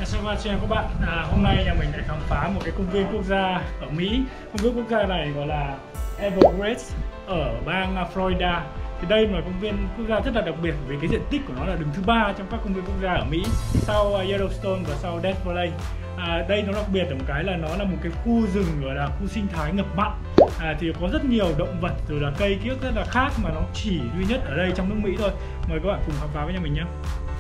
Chào các bạn, hôm nay nhà mình lại khám phá một cái công viên quốc gia ở Mỹ. Công viên quốc gia này gọi là Everglades ở bang Florida. Thì đây là công viên quốc gia rất là đặc biệt vì cái diện tích của nó là đứng thứ 3 trong các công viên quốc gia ở Mỹ, sau Yellowstone và sau Death Valley. Đây nó đặc biệt ở một cái là nó là một cái khu rừng gọi là khu sinh thái ngập mặn. Thì có rất nhiều động vật rồi là cây kiếc rất là khác mà nó chỉ duy nhất ở đây trong nước Mỹ thôi. Mời các bạn cùng khám phá với nhà mình nhé.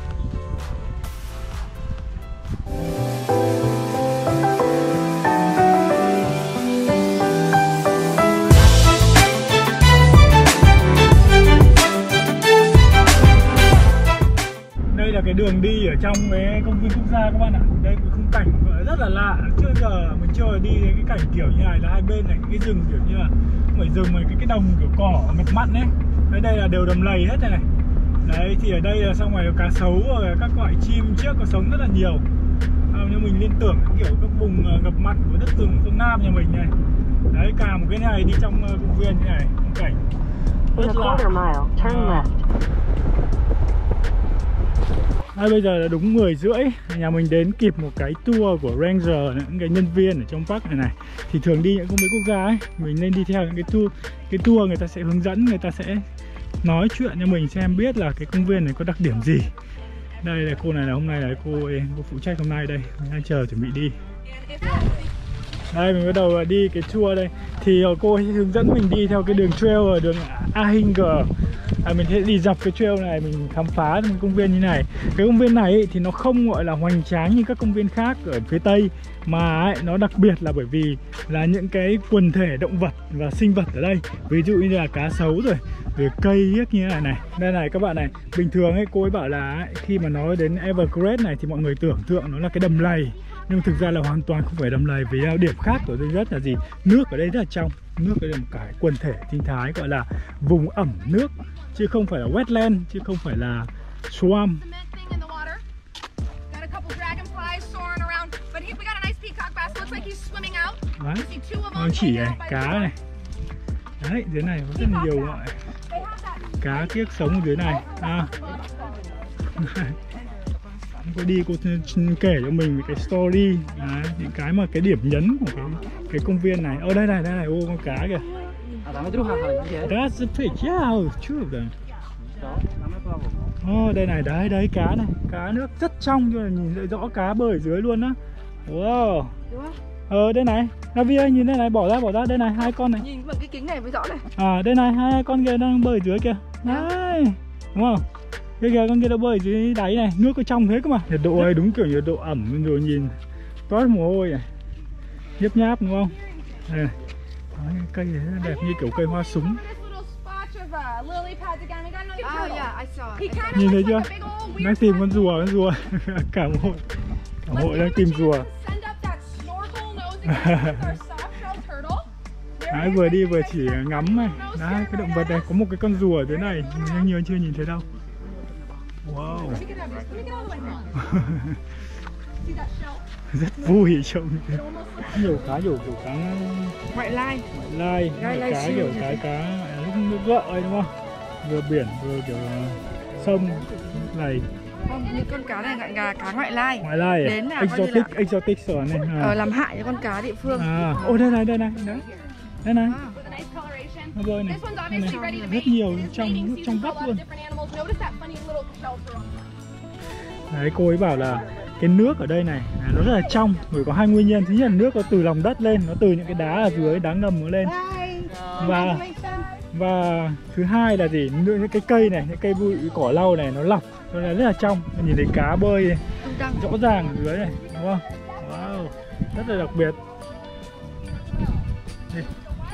Đây là cái đường đi ở trong cái công viên quốc gia các bạn ạ. Đây cái khung cảnh rất là lạ. Trước giờ mình chưa đi cái cảnh kiểu như này, là hai bên này cái rừng kiểu như là không phải rừng mà cái đồng kiểu cỏ ngập mặn ấy. Đây là đều đầm lầy hết này. Đấy thì ở đây là xong rồi cá sấu và các loại chim trước có sống rất là nhiều. Nhưng mình liên tưởng kiểu các vùng ngập mặn của đất rừng phương Nam nhà mình này. Đấy, cả một cái này đi trong công viên như này, khung cảnh rất là bây giờ là đúng 10 rưỡi, nhà mình đến kịp một cái tour của Ranger, những cái nhân viên ở trong park này. Thì thường đi những công viên quốc gia ấy, mình nên đi theo những cái tour người ta sẽ hướng dẫn, người ta sẽ nói chuyện cho mình xem biết là cái công viên này có đặc điểm gì. Đây là cô này, là hôm nay là cô phụ trách hôm nay đây, mình đang chờ chuẩn bị đi. Đây mình bắt đầu đi cái tour đây. Thì cô ấy hướng dẫn mình đi theo cái đường trail ở đường Ahinger. Mình sẽ đi dọc cái trail này, mình khám phá một công viên như này. Cái công viên này thì nó không gọi là hoành tráng như các công viên khác ở phía Tây, mà nó đặc biệt là bởi vì là những cái quần thể động vật và sinh vật ở đây. Ví dụ như là cá sấu rồi cây hiếc như thế này. Đây này các bạn này, bình thường ấy cô ấy bảo là khi mà nói đến Everglades này thì mọi người tưởng tượng nó là cái đầm lầy. Nhưng thực ra là hoàn toàn không phải đầm lầy, vì điểm khác của đây rất là gì? Nước ở đây rất là trong. Nước đây là một cái quần thể sinh thái gọi là vùng ẩm nước, chứ không phải là wetland, chứ không phải là swamp. Đấy, nó chỉ này, cá này. Đấy, dưới này có rất là nhiều loại cá kiếc sống ở dưới này. Cô đi cô kể cho mình cái story. Đấy, những cái mà cái điểm nhấn của cái công viên này. Đây này, ô con cá kìa. That's a fish, yeah, true of them. Đây này, đấy cá này, cá nước rất trong, cho nên nhìn thấy rõ cá bơi ở dưới luôn á. Wow. Đây này, Navi nhìn đây này, bỏ ra, đây này, hai con này. Nhìn bằng cái kính này mới rõ này. Đây này, hai con kia đang bơi ở dưới kìa. Đấy, đúng không? Cái kìa, con kia nó bơi dưới đáy này, nước có trong thế cơ mà. Nhiệt độ ấy đúng kiểu nhiệt độ ẩm rồi, nhìn toát mồ hôi này, nhấp nháp đúng không? Đây, cây này rất đẹp như kiểu cây hoa súng. Nhìn thấy chưa? Đang tìm con rùa. Cả hội đang tìm rùa. Đấy, vừa đi vừa chỉ ngắm này. Đấy, cái động vật này có một cái con rùa ở dưới này, nhưng chưa nhìn thấy đâu. Wow. Rất vui trông. Nhiều cá ngoại lai, cá kiểu cá nước gợ ấy đúng không? Vừa biển vừa kiểu sông này. Không, những con cá này gọi là cá ngoại lai. Đến là exotic rồi này. Làm hại cho con cá địa phương. Đây này. Đây này. Nó bơi này. Rất nhiều trong vắt luôn. Đấy, cô ấy bảo là cái nước ở đây này nó rất là trong, bởi có hai nguyên nhân. Thứ nhất là nước nó từ lòng đất lên, nó từ những cái đá ở dưới, đá ngầm nó lên. Và thứ hai là gì? Những cái cây này, những cây bụi cỏ lau này nó lọc, cho nên rất là trong. Nhìn thấy cá bơi này, rõ ràng ở dưới này, đúng không? Wow, rất là đặc biệt. Đây.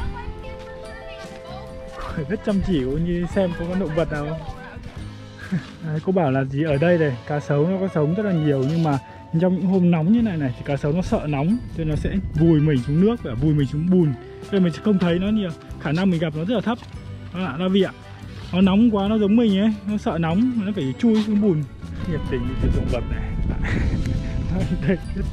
Rất chăm chỉ, cũng như xem có con động vật nào không. Đấy, cô bảo là gì ở đây này, cá sấu nó có sống rất là nhiều, nhưng mà trong những hôm nóng như này thì cá sấu nó sợ nóng, cho nên nó sẽ vùi mình xuống nước và vùi mình xuống bùn, cho nên mình sẽ không thấy nó nhiều, khả năng mình gặp nó rất là thấp. Đó là vì ạ, nó nóng quá, nó giống mình ấy, nó sợ nóng, nó phải chui xuống bùn. Nhiệt tình như động vật này. Đây.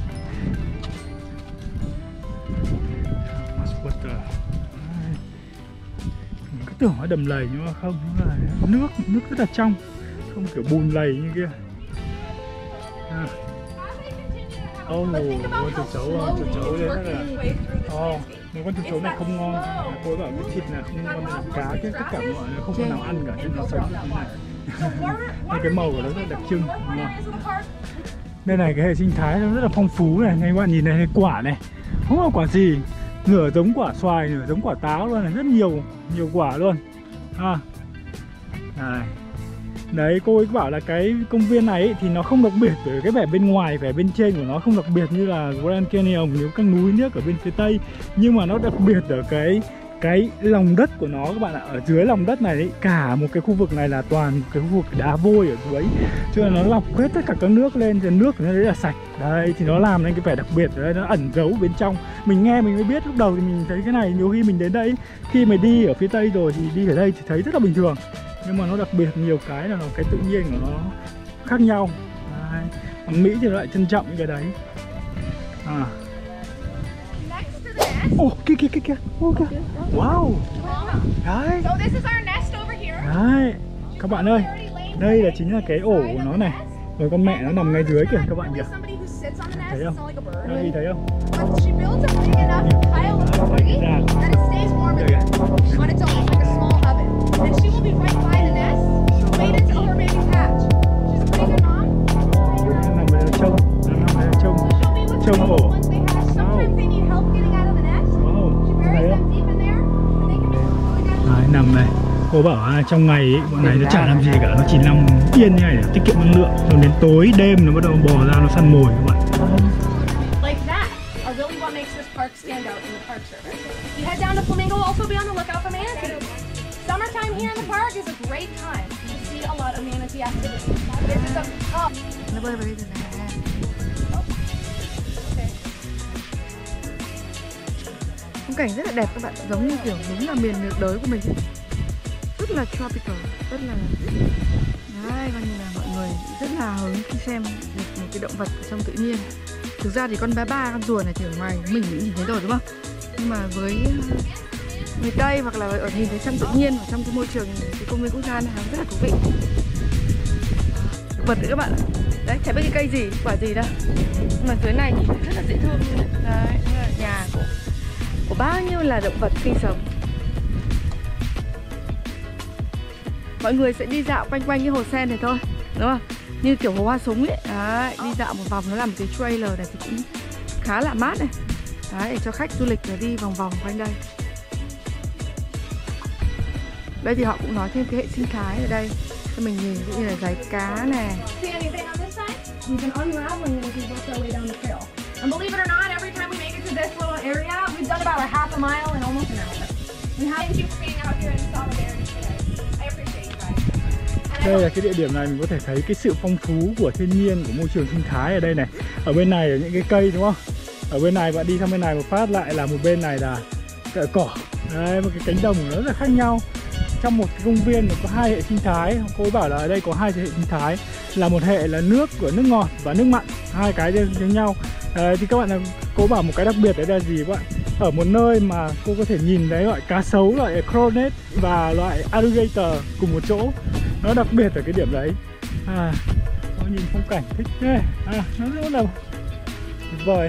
Cứ tưởng nó đầm lầy nhưng mà không, nó là nước rất là trong, không kiểu bùn lầy như kia. con chuột chấu đây rất là những con chuột chấu này không ngon. Cô ấy bảo cái thịt này không ngon, là cá cái tất cả mọi người không có nào ăn cả, nên nó sống như thế này. Cái màu của nó rất là đặc trưng. Đây này, cái hệ sinh thái nó rất là phong phú này. Các bạn nhìn này, cái quả này không có quả gì, nửa giống quả xoài, nửa giống quả táo luôn này, rất nhiều quả luôn. Đấy, cô ấy bảo là cái công viên này ấy, thì nó không đặc biệt bởi cái vẻ bên ngoài, vẻ bên trên của nó không đặc biệt như là Grand Canyon, những các núi nước ở bên phía tây, nhưng mà nó đặc biệt ở cái lòng đất của nó các bạn ạ. Ở dưới lòng đất này ấy, cả một cái khu vực này là toàn cái khu vực đá vôi ở dưới, cho nên nó lọc hết tất cả các nước lên, thì nước của nó đấy là sạch. Đây thì nó làm nên cái vẻ đặc biệt ở đây, nó ẩn giấu bên trong. Mình nghe mình mới biết, lúc đầu thì mình thấy cái này nhiều khi mình đến đây, khi mà đi ở phía tây rồi thì đi ở đây thì thấy rất là bình thường, nhưng mà nó đặc biệt nhiều cái là cái tự nhiên của nó khác nhau. Đấy. Ở Mỹ thì nó lại trân trọng những cái đấy. Kia. Wow. Đấy. Đấy. Các bạn ơi, đây là chính là cái ổ của nó này. Rồi con mẹ nó nằm ngay dưới kìa các bạn kìa. Thấy không? Đây, thấy không? Trông ổ. Đấy, nằm này. Cô bảo trong ngày ấy, bọn này nó chả làm gì cả, nó chỉ nằm yên như này để tiết kiệm năng lượng. Rồi đến tối đêm nó bắt đầu bò ra nó săn mồi các bạn. Nó bơi vào đây rồi này. Khung cảnh rất là đẹp các bạn, giống như kiểu đúng là miền nhiệt đới của mình, rất là tropical, rất là đấy, coi như là mọi người rất là hứng khi xem được một cái động vật ở trong tự nhiên. Thực ra thì con con rùa này thì ở ngoài mình cũng nhìn thấy rồi đúng không? Nhưng mà với người Tây hoặc là ở nhìn thấy trong tự nhiên, ở trong cái môi trường cái công viên quốc gia này rất là thú vị. Vật nữa các bạn ạ. Đấy, chả biết cái cây gì, quả gì đâu. Nhưng mà dưới này nhìn rất là dễ thương. Đấy, là nhà của bao nhiêu là động vật sinh sống. Mọi người sẽ đi dạo quanh cái hồ sen này thôi, đúng không? Như kiểu hồ Hoa Súng ấy. Đấy, đi dạo một vòng, nó làm một cái trailer này thì cũng khá là mát này. Đấy, để cho khách du lịch đi vòng quanh đây. Đây thì họ cũng nói thêm cái hệ sinh thái ở đây cho mình nhìn, ví dụ như là giái cá này. You can unravel it as you work your way down the trail. And believe it or not, every time we make it to this little area, we've done about a half a mile in almost an hour. Thank you for being out here in solidarity today. I appreciate you guys. Đây là cái địa điểm này mình có thể thấy cái sự phong phú của thiên nhiên, của môi trường sinh thái ở đây này. Ở bên này là những cái cây đúng không? Ở bên này bạn đi sang bên này một phát lại là một bên này là cỏ. Đấy, một cái cánh đồng nó rất là khác nhau. Trong một cái công viên có hai hệ sinh thái. Cô ấy bảo là ở đây có hai hệ sinh thái, là một hệ là nước của nước ngọt và nước mặn, hai cái giống nhau. Thì các bạn, cô bảo một cái đặc biệt đấy là gì các bạn? Ở một nơi mà cô có thể nhìn thấy loại cá sấu, loại crawnet và loại alligator cùng một chỗ. Nó đặc biệt ở cái điểm đấy. Nó nhìn phong cảnh thích thế. Nó rất là tuyệt vời.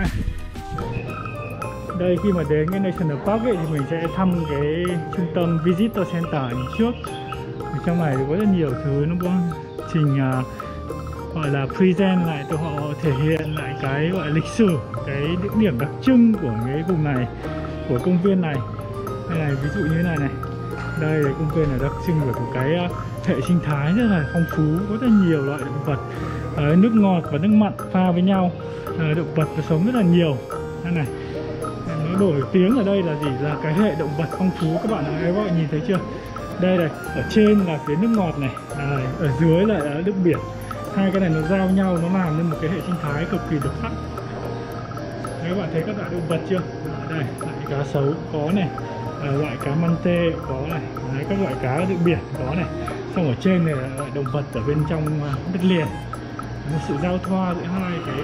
Đây, khi mà đến cái National Park ấy, thì mình sẽ thăm cái trung tâm Visitor Center trước. Ở trong này thì có rất nhiều thứ, nó có trình gọi là present lại, tụi họ thể hiện lại cái gọi là lịch sử, cái địa điểm đặc trưng của cái vùng này, của công viên này. Đây này, ví dụ như thế này này. Đây là công viên này đặc trưng của cái hệ sinh thái rất là phong phú, có rất nhiều loại động vật, nước ngọt và nước mặn pha với nhau. Động vật nó sống rất là nhiều. Đây này. Nó nổi tiếng ở đây là gì? Là cái hệ động vật phong phú các bạn ạ. Các bạn nhìn thấy chưa? Đây này, ở trên là phía nước ngọt này, ở dưới là nước biển. Hai cái này nó giao nhau, nó làm nên một cái hệ sinh thái cực kỳ đặc sắc. Đấy, các bạn thấy các loại động vật chưa? Đây, loại cá sấu có này, loại cá mante có này, đấy, các loại cá nước biển có này. Xong ở trên này là loại động vật ở bên trong đất liền. Sự giao thoa giữa hai cái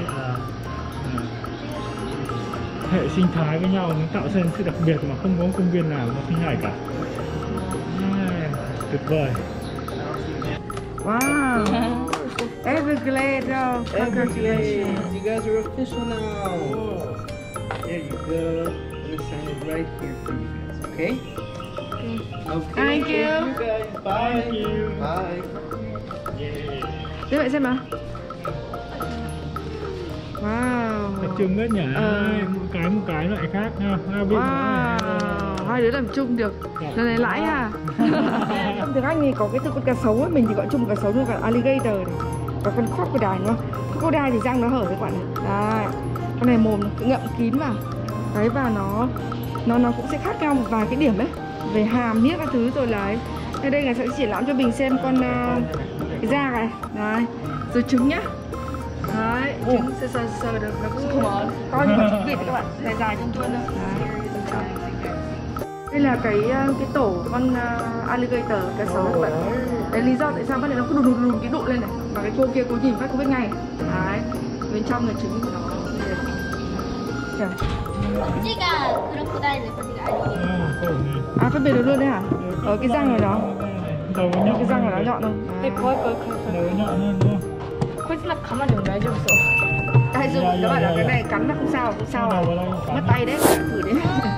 hệ sinh thái với nhau, nó tạo ra sự đặc biệt mà không có công viên nào nó như này cả. Tuyệt vời. Wow. Everglades. Congratulations. You guys are official now. There you go. I'm gonna sign it right here for you guys, okay? Okay. Thank you. You guys. Bye. Thank you. Bye. Thế vậy xem nào. Wow. Tập trung đấy nhỉ. Một cái loại khác ha. Wow. Hai đứa làm chung được. Lần này lãi à. Trong tiếng Anh thì có cái từ con cá sấu ấy, mình thì gọi chung cá sấu như cả alligator này. Và con crocodile nữa. Crocodile thì răng nó hở các bạn này. Đấy. Con này mồm nó ngậm kín vào. Đấy, và nó cũng sẽ khác nhau một vài cái điểm ấy. Về hàm, miếc các thứ rồi là ấy. Đây đây là sẽ triển lãm cho mình xem con cái da này. Đấy. Rồi trứng nhá. Đấy, trứng sờ được nó cũng to như con trứng vịt các bạn, dài dài trong tuôn thôi. Đây là cái tổ con alligator, cá sấu các bạn. Đấy lý do tại sao bắt đầu nó cứ đùn cái đụ lên này. Và cái cô kia cô nhìn phát cô biết ngay. Đấy, bên trong là trứng của nó. Kìa. Chica crocodile, À, phân biệt được luôn đấy hả? Ở cái răng này đó. Đầu nó nhọn. Cái răng này nó nhọn không? Đầu nó nhọn hơn đúng không? 코지막 가만히 놔 줬어. Tay dùng các bạn là cái này cắn nó không sao, không sao. Mất tay đấy, các bạn thử đấy.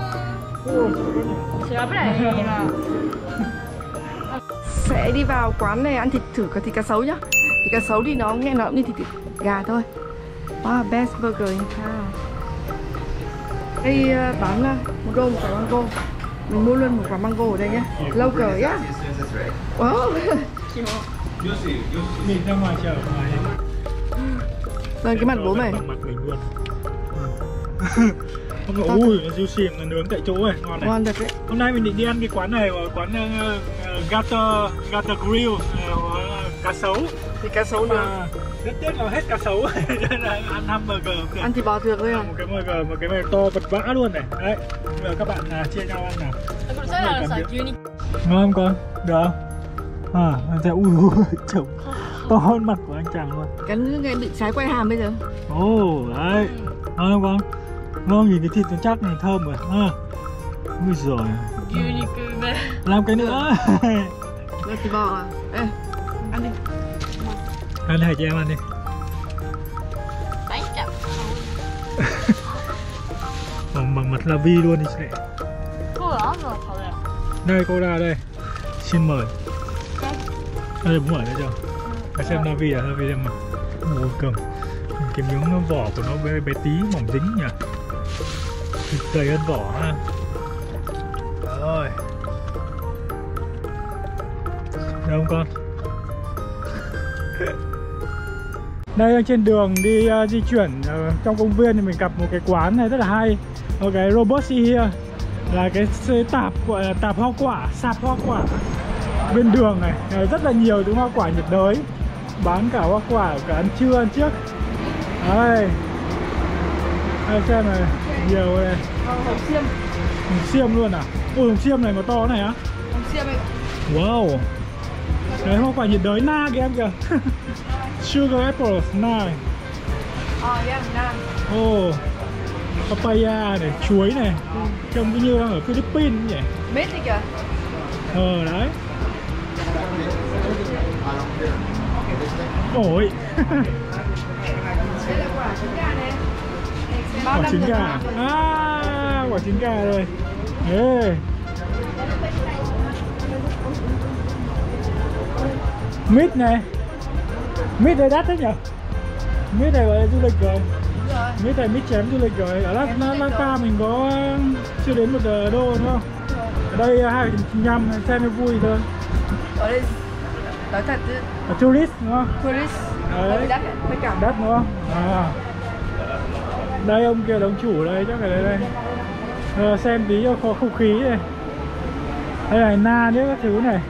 Sẽ đi vào quán này ăn thử thịt cá sấu nhá. Thịt cá sấu thì nó nghe nó cũng như thịt gà thôi. Wow, best burger in town. Đây bán một đô một quả mango. Mình mua luôn một quả mango ở đây nhé. Local nhá. Wow. Mình ra ngoài chợ ngoài. Rồi cái mặt bố mày. Mặt mình luôn. Ui, juicy là nướng tại chỗ này, ngon này. Ngon thật đấy. Hôm nay mình định đi ăn cái quán này, quán Gata Grill, cá sấu. Thì cá sấu nướng. Rất tiếc là hết cá sấu cho nên là ăn hamburger. Ăn thịt bò thường thôi à? Một cái burger to vật vã luôn này. Đấy, bây giờ các bạn chia nhau ăn nào. Ngon không con? Được không? Anh sẽ chồng to hơn mặt của anh chàng luôn. Cái bị sái quay hàm bây giờ. Ồ, đấy. Ngon không con? Ngon, nhìn cái thịt nó chắc này, thơm rồi. Ui giời. Làm cái nữa. Là thịt bò à? Ê, ăn đi. Ăn này chị em ăn đi. Bánh chậm. Bằng mặt la vi luôn đi chị lệ. Đây cô ra đây. Xin mời. Đây muốn mở đây cho. Hãy xem la vi em mà. Ôi cầm. Cái miếng vỏ của nó bé tí mỏng dính nhỉ. Thịt dày hơn vỏ ha. Rồi. Được không con? Đây đang trên đường đi di chuyển trong công viên thì mình gặp một cái quán này rất là hay. Một cái Robot here là cái tạp gọi là tạp hoa quả, sạp hoa quả bên đường này. Rất là nhiều thứ hoa quả nhiệt đới, bán cả hoa quả cả ăn trưa ăn trước. Đây, đây xem này, nhiều này. Hồng xiêm. Hồng xiêm luôn à? Ôi hồng xiêm này mà to này á? Hồng xiêm ấy. Wow. Đấy hoa quả nhiệt đới na kìa em kìa. Sugar apple na này. Yeah, na. Oh, papaya này, chuối này. Trông cứ như đang ở Philippines nhỉ? Mết này kìa. Đấy. Ôi. Đây là quả trứng gà này. Quả trứng gà. Quả trứng gà rồi. Ê. Mít này. Mít này đắt đấy nhỉ? Mít này gọi là du lịch rồi. Mít này mít chém du lịch rồi. Ở Lanka mình có chưa đến $1 đúng không? Ở đây 2,95 xem nó vui thôi. Ở đây nói thật chứ. Ở tourist đúng không? Tourist. Đấy. Đắt phải cả Đắt đúng không? Đây ông kia là ông chủ đây, chắc là đây. Xem tí cho có không khí này. Đây là na nữa các thứ này.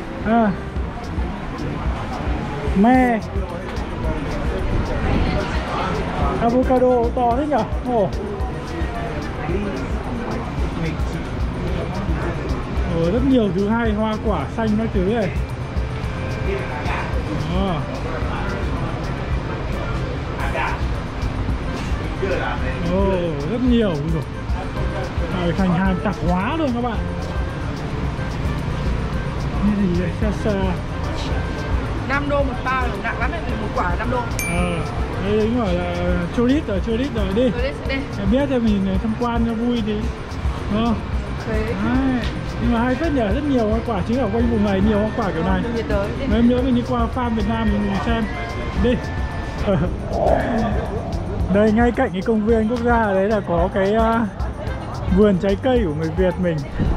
Me. Avocado to thế nhở? Rất nhiều thứ hay, hoa quả xanh các thứ này. Rất nhiều rồi. Thành hàng tạp hóa luôn các bạn. Như gì vậy? Xa xa. 5 đô một bao là nặng lắm đấy, một quả là 5 đô. Đây đúng rồi là tourist rồi đi. Em biết thì mình tham quan cho vui tí. Đúng không? Thế. Nhưng mà hay phết nhờ, rất nhiều hoa quả chính ở quanh vùng này, nhiều hoa quả kiểu này. Mấy hôm nữa mình đi qua farm Việt Nam mình xem. Đi. Đây ngay cạnh cái công viên quốc gia ở đấy là có cái vườn trái cây của người Việt mình.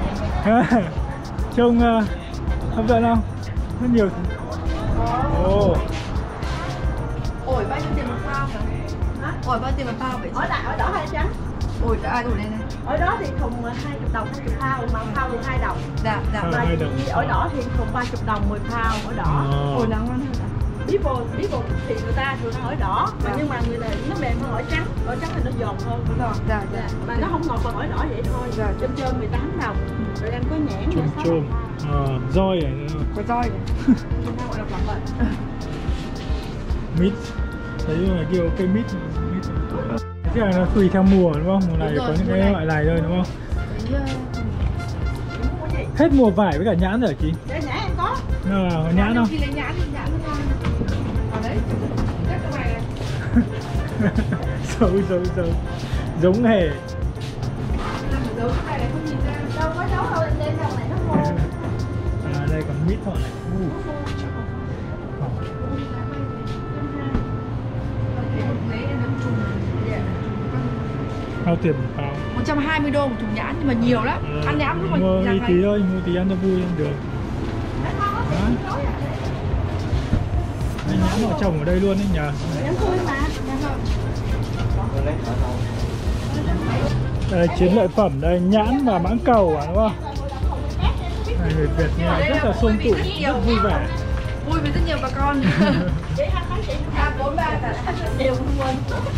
Trông hấp dẫn không? Rất nhiều. Ổi bao nhiêu tiền một bao hả? Ổi bao nhiêu tiền một bao vậy? Ổi đỏ hay trắng? Ổi đây này. Ổi đó thì thùng 20 đồng 20 phao, mà phao thì 2 đồng. Dạ. Mà ổi đỏ thì thùng 30 đồng 10 phao ổi đỏ. Ổi nắng lắm hả? Biết bộ thì người ta thường ổi đỏ, nhưng mà người ta nó mềm hơn ổi trắng thì nó giòn hơn. Đúng rồi. Dạ. Mà nó không ngọt bằng ổi đỏ vậy thôi. Dạ. Chôm 18 đồng. Rồi ăn có nhãn. Chôm. Roi này. Có roi này. Chúng ta gọi là lọc bệnh. Mít. Đấy là kiểu cây mít. Thế là nó tùy theo mùa đúng không? Mùa này có những cái loại này thôi đúng không? Hết mùa vải với cả nhãn rồi chị? Nhãn em có. Nhãn không? Khi lấy nhãn thì nhãn nó ngon. Ở đấy, chắc cái này Xấu. Giống hề. Giống cái này không nhìn ra. Đâu có dấu đâu, lên đầu này nó khô. Đây còn mít họ này. Bao tiền một bao? 120 đô một thùng nhãn, nhưng mà nhiều lắm. Ăn nhãn lúc mà mua tí thôi, mua tí ăn cho vui ăn được. Nhãn họ trồng ở đây luôn đấy nhờ. Nhãn tươi mà. Đây chiến lợi phẩm đây, nhãn và mãng cầu đúng không? Đây, người Việt nhà rất là xôm tụ, rất vui vẻ. Vui với rất nhiều bà con. Đều quên.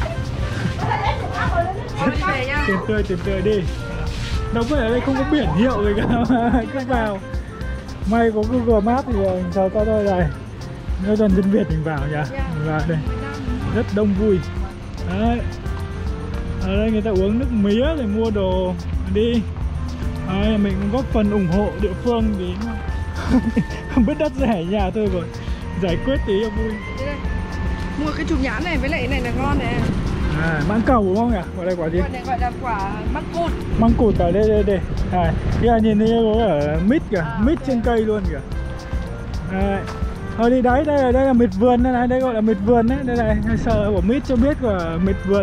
Tìm tươi đi. Đâu có ở đây không có biển hiệu gì cả mà cứ vào. May có Google Maps thì chờ cho tôi này. Nếu dân Việt mình vào nhỉ? Mình vào đây. Rất đông vui. Đấy. Ở đây người ta uống nước mía để mua đồ đi. Đấy, mình cũng góp phần ủng hộ địa phương vì không biết đất rẻ nhà tôi rồi. Giải quyết tí cho vui. Mua cái chùm nhãn này với lại này là ngon này. Mãng cầu đúng không nhỉ? Gọi đây quả gì? Gọi là quả măng cụt. Măng cụt ở đây. Kia nhìn thấy có ở mít kìa, mít trên cây luôn kìa. Đấy. Thôi đi đấy, đây là mịt vườn đây này, đây gọi là mịt vườn đấy, đây này, sợ của mít cho biết của mịt vườn.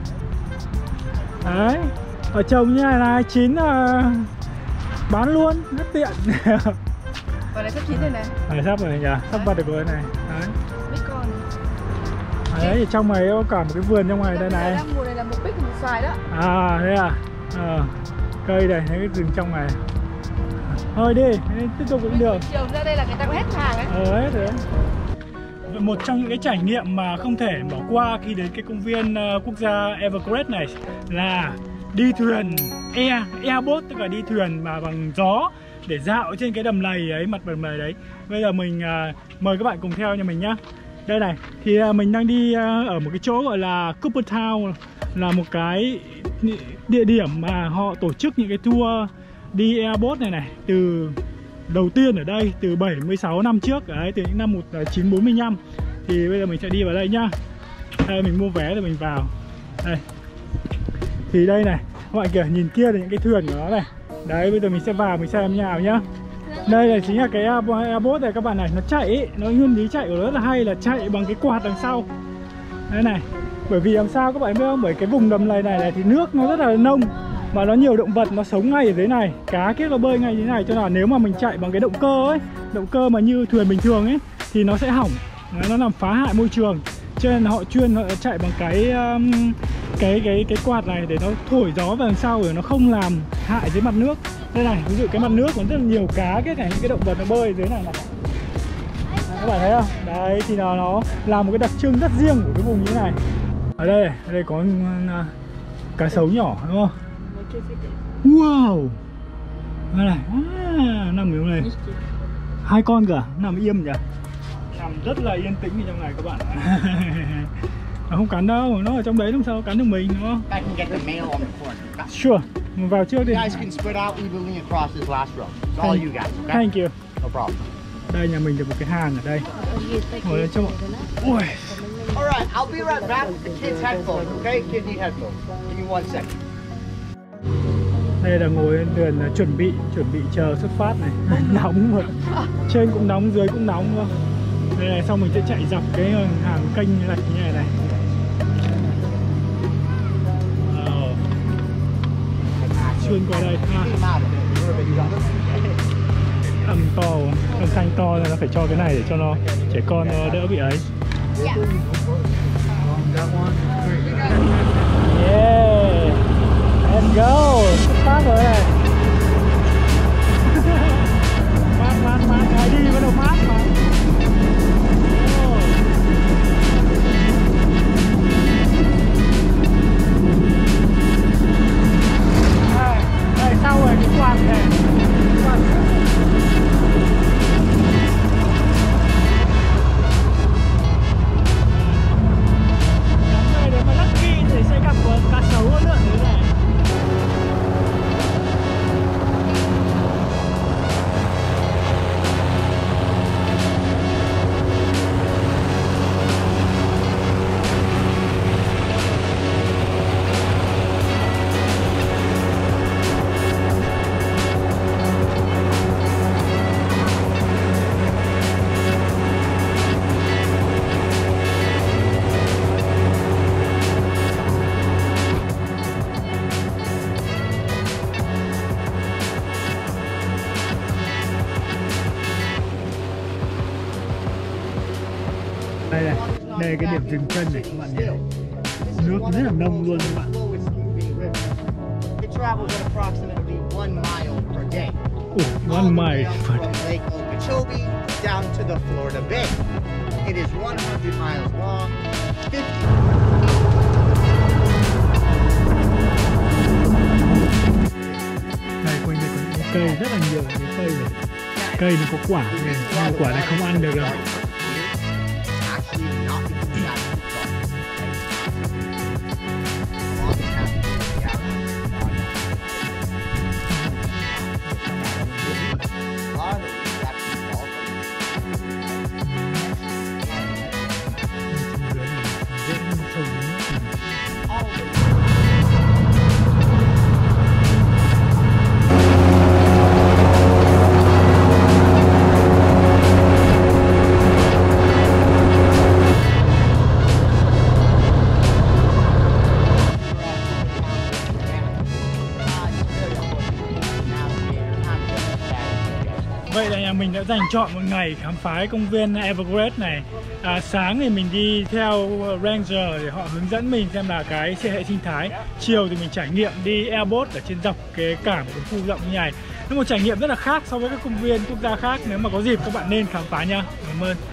Đấy. Ở trồng như này chín bán luôn, rất tiện. Quả này sắp chín rồi này. Sắp rồi nhỉ, sắp bắt được rồi này. Đấy. Mít con. Đấy, thì trong này có cả một cái vườn trong này đây này. Mùa này là một bích một xoài đó. Thế à? Cây này, cái rừng trong này. Thôi đi, tiếp tục cũng được. Chiều ra đây là người ta có hết hàng ấy. Hết rồi. Một trong những cái trải nghiệm mà không thể bỏ qua khi đến cái công viên quốc gia Everglades này là đi thuyền airboat, tức là đi thuyền mà bằng gió để dạo trên cái đầm lầy ấy, mặt đầm lầy đấy. Bây giờ mình mời các bạn cùng theo nhà mình nhá. Đây này, thì mình đang đi ở một cái chỗ gọi là Cooperstown, là một cái địa điểm mà họ tổ chức những cái tour đi airboat này từ đầu tiên ở đây từ 76 năm trước đấy, từ những năm 1945. Thì bây giờ mình sẽ đi vào đây nhá. Đây mình mua vé rồi mình vào. Đây. Thì đây này, các bạn kìa, nhìn kia là những cái thuyền của nó này. Đấy, bây giờ mình sẽ vào mình xem nhau nhá. Đây là chính là cái airboat này các bạn này, nó chạy ý, nó nguyên lý chạy của nó rất là hay, là chạy bằng cái quạt đằng sau. Đây này. Bởi vì làm sao các bạn biết không? Bởi cái vùng đầm lầy này thì nước nó rất là nông, mà nó nhiều động vật nó sống ngay ở dưới này, cá kiếc nó bơi ngay dưới này, cho nên là nếu mà mình chạy bằng cái động cơ ấy, động cơ mà như thuyền bình thường ấy thì nó sẽ hỏng, nó làm phá hại môi trường. Cho nên là họ chạy bằng cái quạt này để nó thổi gió vào đằng sau để nó không làm hại dưới mặt nước. Đây này, ví dụ cái mặt nước còn rất là nhiều cá kiếc này, những cái động vật nó bơi dưới này này. Đấy, các bạn thấy không? Đấy thì nó làm một cái đặc trưng rất riêng của cái vùng như thế này. Ở đây có cá sấu nhỏ đúng không? Wow. Đây này, nằm ở này. 2 con cả, nằm im nhỉ? Nằm rất là yên tĩnh ở trong này các bạn. Nó không cắn đâu, nó ở trong đấy làm sao cắn được mình đúng không? I can get the mail on the corner. Sure. Vào trước đi. You guys can spread out evenly across this last row. It's all you guys, okay? Thank you. No problem. Đây nhà mình được một cái hang ở đây. Ngồi lên trong. Ui. Alright, I'll be right back with the kids' headphones, okay? Kids need headphones. Give me 1 second. Đây là ngồi lên thuyền chuẩn bị chờ xuất phát này. Nóng rồi. Trên cũng nóng, dưới cũng nóng luôn. Đây này, xong mình sẽ chạy dọc cái hàng kênh lạch như này này. Xuyên qua đây âm to, âm thanh to nên nó phải cho cái này để cho nó trẻ con nó đỡ bị ấy. Yeah, let's go, xuất phát rồi này. mát ngày đi bắt đầu mát mà. Đây sau rồi cái quạt này. Để mà lắc ghi thì sẽ gặp cá sấu lượn thế này. Đây là cái điểm dừng chân này các bạn nhé. Nước rất là nông luôn các bạn. It travels at approximately 1 mile per day. 1 mile per day. Lake Okeechobee down to the Florida Bay. It is 100 miles long, 50. Đây quanh đây có những cây rất là nhiều những cây này. Cây nó có quả này, nhưng quả này không ăn được đâu. Vậy là nhà mình đã dành trọn một ngày khám phá công viên Everglades này. Sáng thì mình đi theo Ranger để họ hướng dẫn mình xem là cái hệ sinh thái. Chiều thì mình trải nghiệm đi airboat ở trên dọc cái cảng của khu rộng như này. Nó một trải nghiệm rất là khác so với các công viên quốc gia khác. Nếu mà có dịp các bạn nên khám phá nha. Cảm ơn.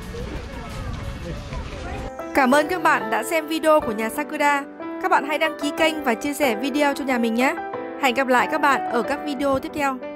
Cảm ơn các bạn đã xem video của nhà Sakura. Các bạn hãy đăng ký kênh và chia sẻ video cho nhà mình nhé. Hẹn gặp lại các bạn ở các video tiếp theo.